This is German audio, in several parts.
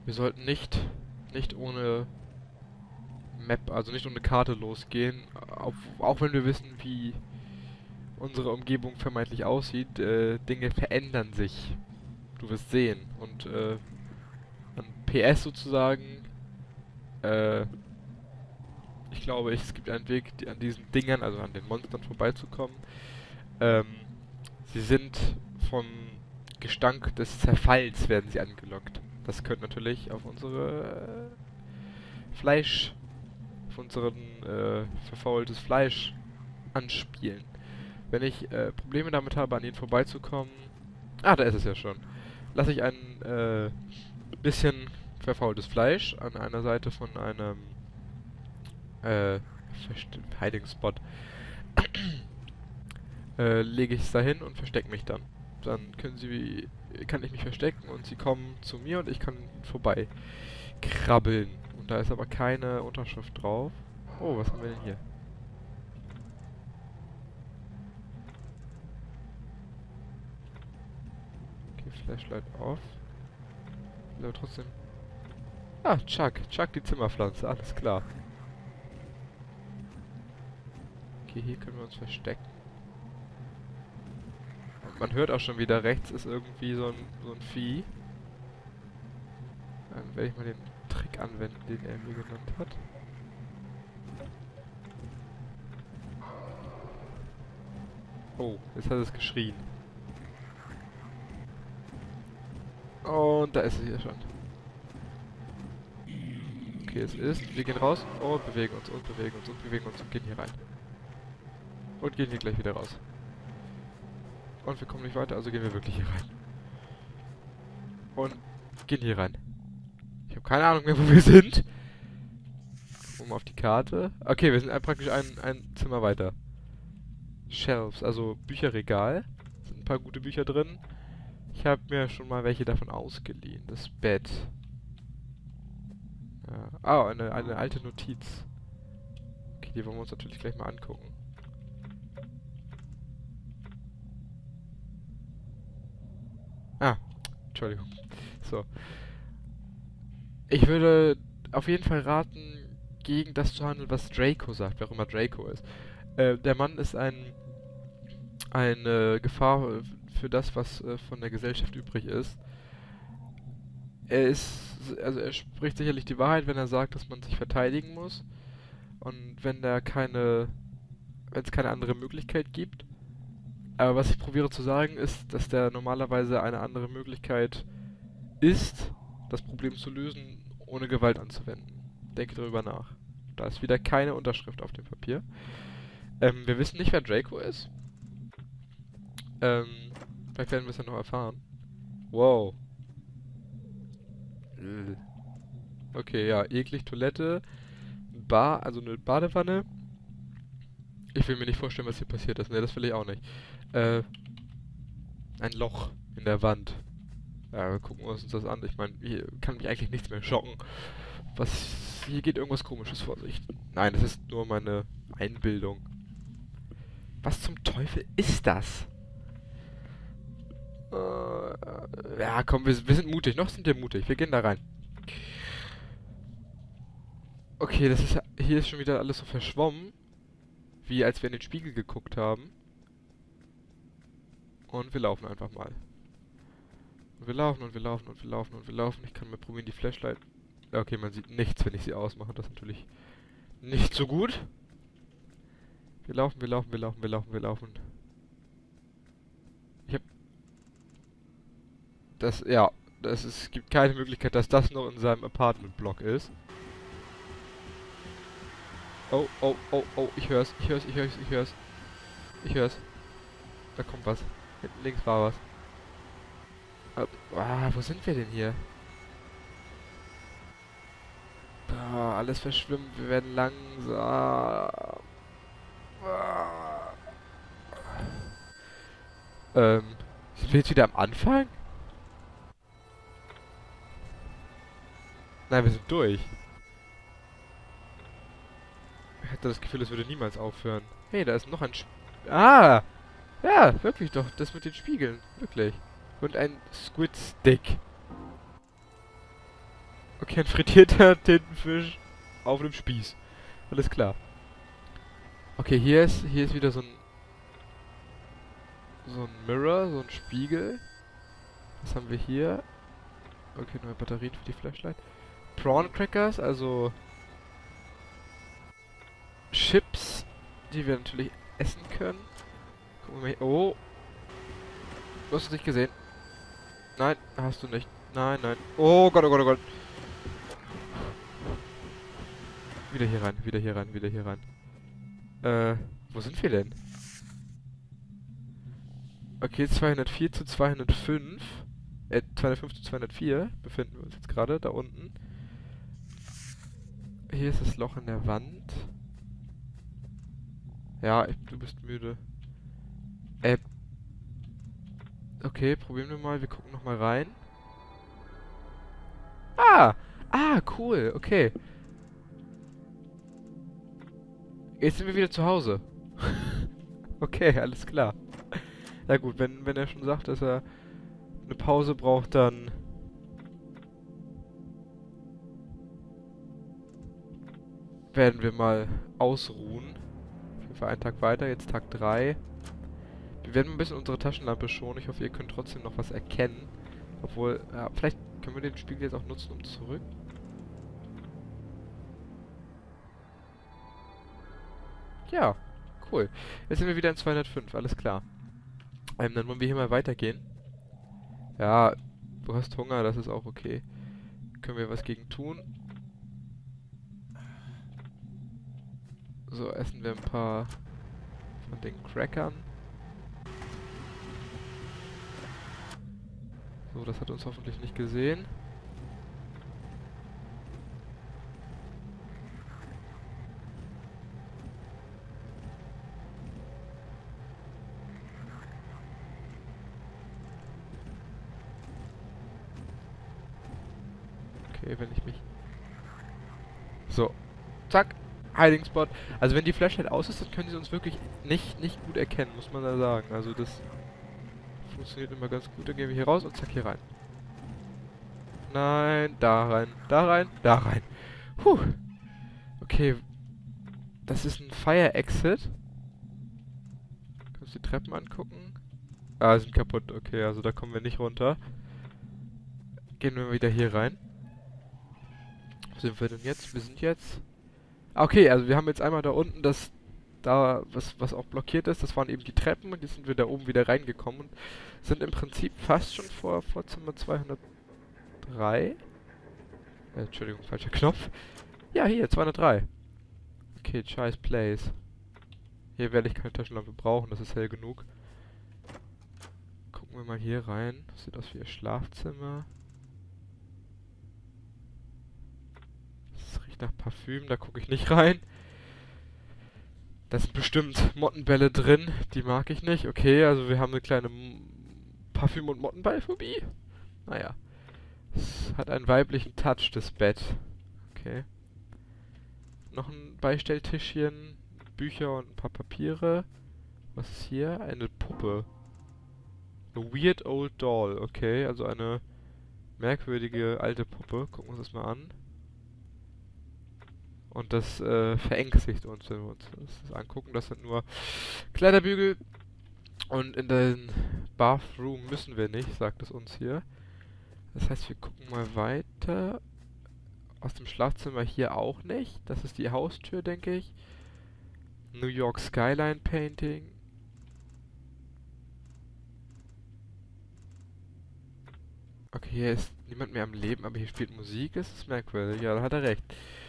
Wir sollten nicht ohne Map, also nicht ohne Karte losgehen, auch wenn wir wissen, wie unsere Umgebung vermeintlich aussieht. Dinge verändern sich. Du wirst sehen. Und an PS sozusagen, äh, ich glaube, es gibt einen Weg, an diesen Dingern, also an den Monstern vorbeizukommen. Ähm, Sie sind vom Gestank des Zerfalls werden sie angelockt. Das könnte natürlich auf unsere Fleisch, auf unseren verfaultes Fleisch anspielen. Wenn ich Probleme damit habe, an ihnen vorbeizukommen. Ah, da ist es ja schon. Lasse ich ein bisschen verfaultes Fleisch an einer Seite von einem äh, Hiding Spot. Lege ich es dahin und verstecke mich dann. Dann kann ich mich verstecken und sie kommen zu mir und ich kann vorbei krabbeln. Und da ist aber keine Unterschrift drauf. Oh, was haben wir denn hier? Okay, Flashlight off. Aber trotzdem. Ah, Chuck. Chuck die Zimmerpflanze, alles klar. Okay, hier können wir uns verstecken. Und man hört auch schon wieder, rechts ist irgendwie so ein Vieh. Dann werde ich mal den Trick anwenden, den er mir genannt hat. Oh, jetzt hat es geschrien. Und da ist es hier schon. Okay, es ist. Wir gehen raus und bewegen uns und bewegen uns und bewegen uns und gehen hier rein. Und gehen hier gleich wieder raus. Und wir kommen nicht weiter, also gehen wir wirklich hier rein. Und gehen hier rein. Ich habe keine Ahnung mehr, wo wir sind. Gucken wir mal auf die Karte. Okay, wir sind praktisch ein Zimmer weiter. Shelves, also Bücherregal. Sind ein paar gute Bücher drin. Ich habe mir schon mal welche davon ausgeliehen. Das Bett. Ja. Ah, eine alte Notiz. Okay, die wollen wir uns natürlich gleich mal angucken. Ah, Entschuldigung. So. Ich würde auf jeden Fall raten, gegen das zu handeln, was Draco sagt, wer auch immer Draco ist. Der Mann ist eine Gefahr für das, was von der Gesellschaft übrig ist. Also er spricht sicherlich die Wahrheit, wenn er sagt, dass man sich verteidigen muss. Und wenn es keine andere Möglichkeit gibt. Aber was ich probiere zu sagen, ist, dass der normalerweise eine andere Möglichkeit ist, das Problem zu lösen, ohne Gewalt anzuwenden. Denke darüber nach. Da ist wieder keine Unterschrift auf dem Papier. Wir wissen nicht, wer Draco ist. Ähm, Vielleicht werden wir es ja noch erfahren. Wow. Okay, ja, eklig Toilette. Also eine Badewanne. Ich will mir nicht vorstellen, was hier passiert ist. Ne, das will ich auch nicht. Ein Loch in der Wand. Ja, wir gucken uns das an. Ich meine, hier kann mich eigentlich nichts mehr schocken. Hier geht irgendwas Komisches vor sich. Nein, das ist nur meine Einbildung. Was zum Teufel ist das? Ja, komm, wir sind mutig. Noch sind wir mutig. Wir gehen da rein. Okay, hier ist schon wieder alles so verschwommen. Wie als wir in den Spiegel geguckt haben. Und wir laufen einfach mal. Und wir laufen und wir laufen und wir laufen und wir laufen. Ich kann mir probieren, die Flashlight... Okay, man sieht nichts, wenn ich sie ausmache. Das ist natürlich nicht so gut. Wir laufen, wir laufen, wir laufen, wir laufen, wir laufen. Ja, es gibt keine Möglichkeit, dass das noch in seinem Apartment-Block ist. Oh, oh, oh, oh, ich hör's, ich hör's, ich hör's, ich hör's. Ich hör's. Da kommt was. Hinten links war was. Wo sind wir denn hier? Alles verschwimmt, wir werden langsam. Sind wir jetzt wieder am Anfang? Nein, wir sind durch. Ich hatte das Gefühl, es würde niemals aufhören. Hey, da ist noch ein Ah! Ja, wirklich doch. Das mit den Spiegeln. Wirklich. Und ein Squid Stick. Okay, ein frittierter Tintenfisch auf einem Spieß. Alles klar. Okay, hier ist wieder so ein Mirror, so ein Spiegel. Was haben wir hier? Okay, neue Batterien für die Flashlight. Prawn Crackers, also Chips, die wir natürlich essen können. Gucken wir mal hier. Oh, du hast es nicht gesehen. Nein, hast du nicht. Nein, nein. Oh Gott, oh Gott, oh Gott. Wieder hier rein, wieder hier rein, wieder hier rein. Wo sind wir denn? Okay, 204 zu 205. 205 zu 204 befinden wir uns jetzt gerade, da unten. Hier ist das Loch in der Wand. Ja, du bist müde. Okay, probieren wir mal. Wir gucken nochmal rein. Ah! Ah, cool. Okay. Jetzt sind wir wieder zu Hause. Okay, alles klar. Ja gut, wenn er schon sagt, dass er eine Pause braucht, dann werden wir mal ausruhen. Auf jeden Fall einen Tag weiter, jetzt Tag 3. Wir werden ein bisschen unsere Taschenlampe schonen. Ich hoffe, ihr könnt trotzdem noch was erkennen. Obwohl, ja, vielleicht können wir den Spiegel jetzt auch nutzen, um zurück. Ja, cool. Jetzt sind wir wieder in 205, alles klar. Dann wollen wir hier mal weitergehen. Ja, du hast Hunger, das ist auch okay. Können wir was gegen tun? So, essen wir ein paar von den Crackern. So, das hat uns hoffentlich nicht gesehen. Okay, wenn ich mich... So, zack, Hiding Spot. Also wenn die Flashlight aus ist, dann können sie uns wirklich nicht gut erkennen, muss man da sagen. Also das funktioniert immer ganz gut. Dann gehen wir hier raus und zack, hier rein. Nein, da rein, da rein, da rein. Puh. Okay, das ist ein Fire Exit. Kannst du die Treppen angucken? Ah, sind kaputt. Okay, also da kommen wir nicht runter. Gehen wir wieder hier rein. Wo sind wir denn jetzt? Wir sind jetzt... Ah, okay, also wir haben jetzt einmal da unten was auch blockiert ist. Das waren eben die Treppen und jetzt sind wir da oben wieder reingekommen und sind im Prinzip fast schon vor Zimmer 203. Entschuldigung, falscher Knopf. Ja, hier, 203. Okay, Child's Place. Hier werde ich keine Taschenlampe brauchen, das ist hell genug. Gucken wir mal hier rein. Das sieht aus wie ihr Schlafzimmer. Das riecht nach Parfüm, da gucke ich nicht rein. Da sind bestimmt Mottenbälle drin, die mag ich nicht. Okay, also wir haben eine kleine Parfüm- und Mottenballphobie. Naja. Es hat einen weiblichen Touch, das Bett. Okay. Noch ein Beistelltischchen, Bücher und ein paar Papiere. Was ist hier? Eine Puppe. A weird old doll. Okay, also eine merkwürdige alte Puppe. Gucken wir uns das mal an. Und das verängstigt uns, wenn wir uns das angucken. Das sind nur Kleiderbügel. Und in den Bathroom müssen wir nicht, sagt es uns hier. Das heißt, wir gucken mal weiter. Aus dem Schlafzimmer hier auch nicht. Das ist die Haustür, denke ich. New York Skyline Painting. Okay, hier ist niemand mehr am Leben, aber hier spielt Musik. Das ist merkwürdig. Ja, da hat er recht.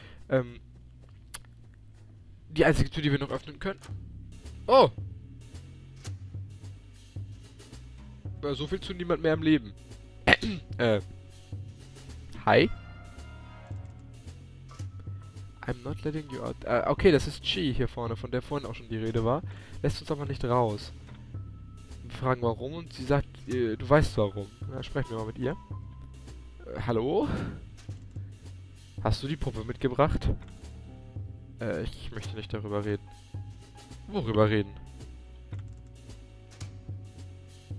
Die einzige Tür, die wir noch öffnen können. Oh! So viel zu niemand mehr am Leben. Hi? I'm not letting you out. Okay, das ist Chi hier vorne, von der vorhin auch schon die Rede war. Lässt uns aber nicht raus. Wir fragen warum und sie sagt, du weißt warum. Na, sprechen wir mal mit ihr. Hallo? Hast du die Puppe mitgebracht? Ich möchte nicht darüber reden. Worüber reden?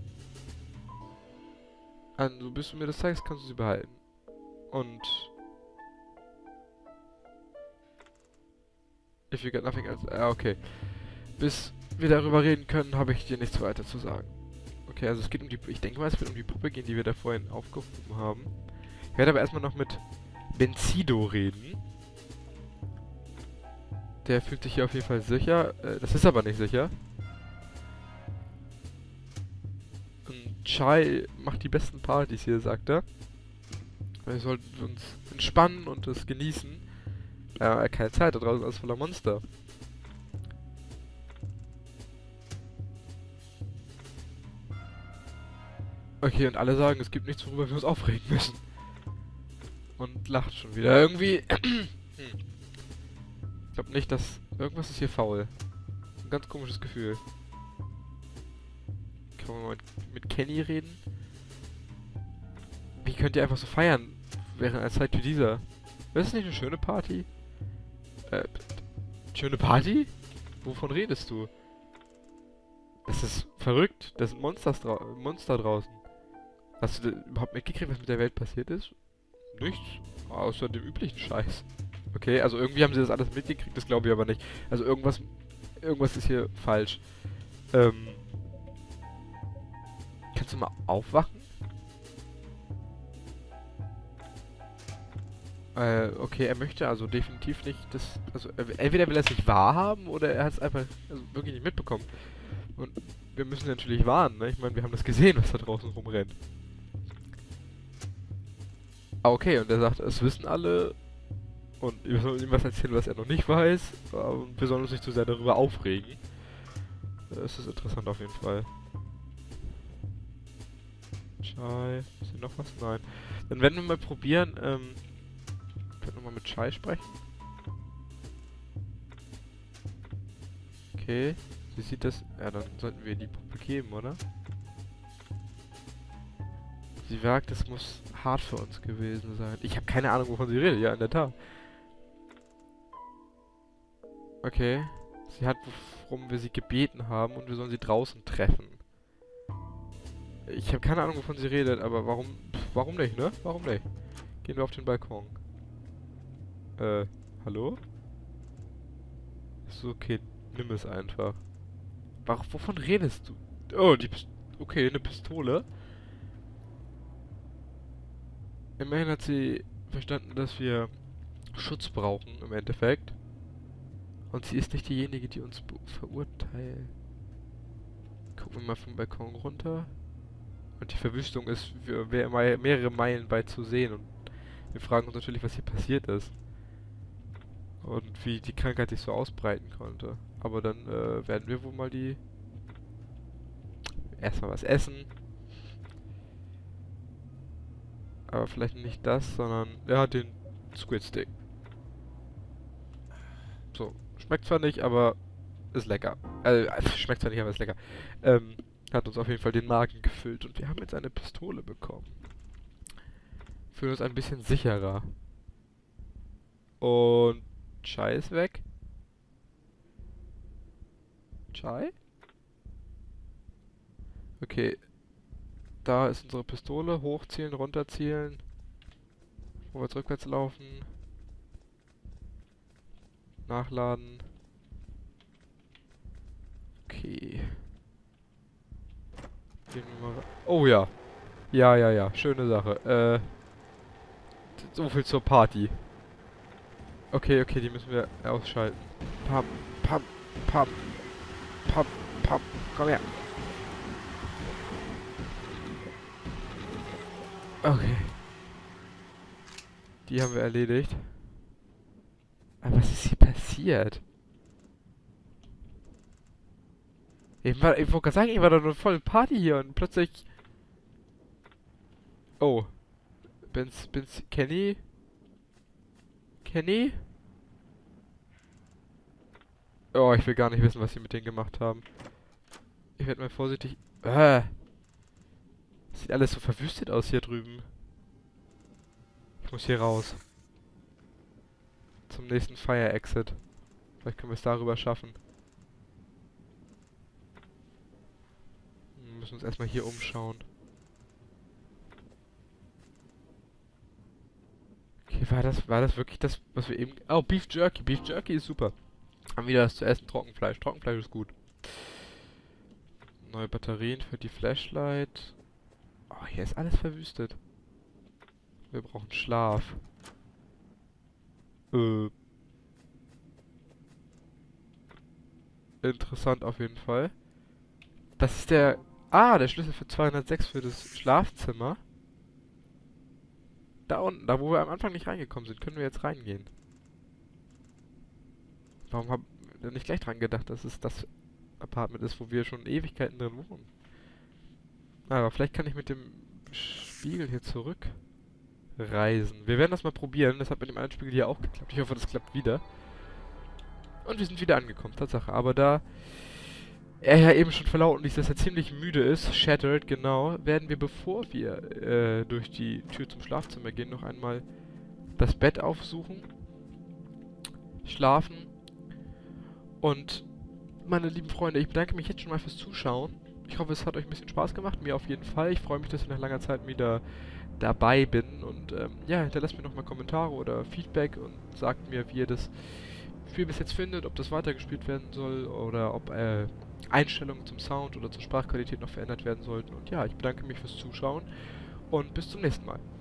Also, bis du mir das zeigst, kannst du sie behalten. Und If you got nothing else. Okay. Bis wir darüber reden können, habe ich dir nichts weiter zu sagen. Okay, also es geht um die... Ich denke mal, es wird um die Puppe gehen, die wir da vorhin aufgehoben haben. Ich werde aber erstmal noch mit Benzido reden. Der fühlt sich hier auf jeden Fall sicher. Das ist aber nicht sicher. Und Chai macht die besten Partys hier, sagt er. Wir sollten uns entspannen und es genießen. Keine Zeit, da draußen ist alles voller Monster. Okay, und alle sagen, es gibt nichts, worüber wir uns aufregen müssen. Und lacht schon wieder. Irgendwie... Ich glaube nicht, dass... Irgendwas ist hier faul. Ein ganz komisches Gefühl. Kann man mal mit Kenny reden? Wie könnt ihr einfach so feiern, während einer Zeit wie dieser? Das ist nicht eine schöne Party? Schöne Party? Wovon redest du? Das ist verrückt. Da sind Monster draußen. Hast du überhaupt mitgekriegt, was mit der Welt passiert ist? Nichts. Außer dem üblichen Scheiß. Okay, also irgendwie haben sie das alles mitgekriegt, das glaube ich aber nicht. Also irgendwas ist hier falsch. Kannst du mal aufwachen? Okay, er möchte also definitiv nicht das... Also entweder will er es nicht wahrhaben oder er hat es einfach wirklich nicht mitbekommen. Und wir müssen natürlich warnen, ne? Ich meine, wir haben das gesehen, was da draußen rumrennt. Ah, okay, und er sagt, es wissen alle und wir sollen ihm was erzählen, was er noch nicht weiß und wir sollen uns nicht zu sehr darüber aufregen. Das ist interessant auf jeden Fall. Chai, ist hier noch was? Nein. Dann werden wir mal probieren, ich werde nochmal mit Chai sprechen. Okay, sie sieht das, ja, dann sollten wir die Puppe geben, oder? Sie sagt, es muss hart für uns gewesen sein. Ich habe keine Ahnung, wovon sie redet. Ja, in der Tat. Okay. Sie hat, worum wir sie gebeten haben und wir sollen sie draußen treffen. Ich habe keine Ahnung, wovon sie redet, aber warum... warum nicht, ne? Warum nicht? Gehen wir auf den Balkon. Hallo? Ist okay, nimm es einfach. Wovon redest du? Oh, okay, eine Pistole. Immerhin hat sie verstanden, dass wir Schutz brauchen, im Endeffekt. Und sie ist nicht diejenige, die uns verurteilt. Gucken wir mal vom Balkon runter. Und die Verwüstung ist für mehrere Meilen weit zu sehen. Und wir fragen uns natürlich, was hier passiert ist. Und wie die Krankheit sich so ausbreiten konnte. Aber dann werden wir wohl mal erstmal was essen. Aber vielleicht nicht das, sondern... Ja, den Squid Stick. So. Schmeckt zwar nicht, aber ist lecker. Schmeckt zwar nicht, aber ist lecker. Hat uns auf jeden Fall den Magen gefüllt. Und wir haben jetzt eine Pistole bekommen. Fühlen uns ein bisschen sicherer. Und... Chai ist weg. Chai? Okay. Da ist unsere Pistole. Hochzielen, runterzielen. Vorwärts, rückwärts laufen. Nachladen. Okay. Gehen wir mal oh ja. Ja. Schöne Sache. So viel zur Party. Okay, die müssen wir ausschalten. Pam, pam, pam, pam, pam. Komm her. Okay. Die haben wir erledigt. Aber was ist hier passiert? Ich wollte gerade sagen, ich war doch eine volle Party hier und plötzlich... Oh. Kenny? Kenny? Oh, ich will gar nicht wissen, was sie mit denen gemacht haben. Ich werde mal vorsichtig... Sieht alles so verwüstet aus hier drüben. Ich muss hier raus. Zum nächsten Fire Exit. Vielleicht können wir es darüber schaffen. Wir müssen uns erstmal hier umschauen. Okay, war das wirklich das, was wir eben... Oh, Beef Jerky. Beef Jerky ist super. Haben wieder was zu essen, Trockenfleisch. Trockenfleisch ist gut. Neue Batterien für die Flashlight. Oh, hier ist alles verwüstet. Wir brauchen Schlaf. Äh, interessant auf jeden Fall. Das ist der... Ah, der Schlüssel für 206 für das Schlafzimmer. Da unten, da wo wir am Anfang nicht reingekommen sind, können wir jetzt reingehen. Warum haben wir nicht gleich dran gedacht, dass es das Apartment ist, wo wir schon Ewigkeiten drin wohnen? Aber vielleicht kann ich mit dem Spiegel hier zurückreisen. Wir werden das mal probieren. Das hat mit dem anderen Spiegel hier auch geklappt. Ich hoffe, das klappt wieder. Und wir sind wieder angekommen, Tatsache. Aber da er ja eben schon verlauten ließ, dass er ziemlich müde ist, shattered, genau, werden wir, bevor wir durch die Tür zum Schlafzimmer gehen, noch einmal das Bett aufsuchen, schlafen und, meine lieben Freunde, ich bedanke mich jetzt schon mal fürs Zuschauen. Ich hoffe, es hat euch ein bisschen Spaß gemacht, mir auf jeden Fall. Ich freue mich, dass ich nach langer Zeit wieder dabei bin und ja, hinterlasst mir nochmal Kommentare oder Feedback und sagt mir, wie ihr das Spiel bis jetzt findet, ob das weitergespielt werden soll oder ob Einstellungen zum Sound oder zur Sprachqualität noch verändert werden sollten. Und ja, ich bedanke mich fürs Zuschauen und bis zum nächsten Mal.